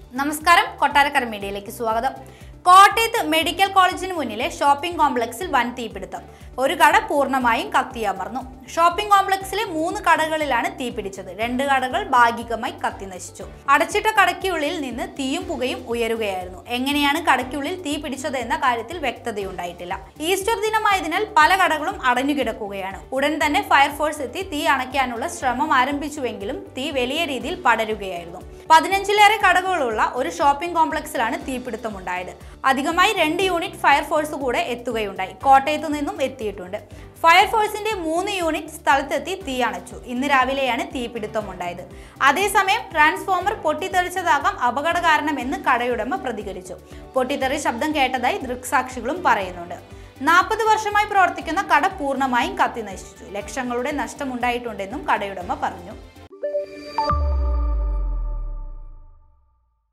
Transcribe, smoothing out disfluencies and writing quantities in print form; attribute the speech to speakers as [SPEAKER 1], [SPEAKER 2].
[SPEAKER 1] നമസ്കാരം, കൊട്ടാരക്കര മീഡിയയിലേക്ക് സ്വാഗതം. കോട്ടയത്ത് മെഡിക്കൽ കോളേജിന് മുന്നിലെ ഷോപ്പിംഗ് കോംപ്ലക്സിൽ വൻ തീപിടുത്തം. ഒരു കട പൂർണ്ണമായും കത്തിയമർന്നു. ഷോപ്പിംഗ് കോംപ്ലക്സിലെ 3 കടകളിലാണ് തീപിടിച്ചത്. 2 കടകൾ ഭാഗികമായി കത്തി നശിച്ചു. അടച്ചിട്ട കടയ്ക്കുള്ളിൽ നിന്ന് തീയും പുകയും ഉയരുകയായിരുന്നു. എങ്ങനെയാണ് കടയ്ക്കുള്ളിൽ തീ പിടിച്ചത് എന്ന കാര്യത്തിൽ വ്യക്തതയുണ്ടായിട്ടില്ല. ഈസ്റ്റർ ദിനമായതിനാൽ പല കടകളും അടഞ്ഞുകിടക്കുകയാണ്. ഉടൻ തന്നെ ഫയർഫോഴ്സ് എത്തി തീ അണയ്ക്കാനുള്ള ശ്രമം ആരംഭിച്ചുവെങ്കിലും തീ വലിയ രീതിയിൽ പടരുകയായിരുന്നു. 15ലേറെ കടകളുള്ള ഒരു ഷോപ്പിംഗ് കോംപ്ലക്സിലാണ് തീപിടുത്തമുണ്ടായത്. അധികമായി 2 യൂണിറ്റ് ഫയർഫോഴ്സ് കൂടെ എത്തുകയുണ്ടായി. കോട്ടയത്തു നിന്നും എത്തിയിട്ടുണ്ട്. ഫയർഫോഴ്സിന്റെ 3 യൂണിറ്റ് സ്ഥലത്തെത്തി തീ അണച്ചു. ഇന്ന് രാവിലെയാണ് തീപിടുത്തമുണ്ടായത്. അതേസമയം ട്രാൻസ്ഫോമർ പൊട്ടിത്തെറിച്ചതാകാം അപകട കാരണമെന്ന് കടയുടമ പ്രതികരിച്ചു. പൊട്ടിത്തെറി ശബ്ദം കേട്ടതായി ദൃക്സാക്ഷികളും പറയുന്നുണ്ട്. 40 വർഷമായി പ്രവർത്തിക്കുന്ന കട പൂർണ്ണമായും കത്തി നശിച്ചു. ലക്ഷങ്ങളുടെ നഷ്ടമുണ്ടായിട്ടുണ്ടെന്നും കടയുടമ പറഞ്ഞു.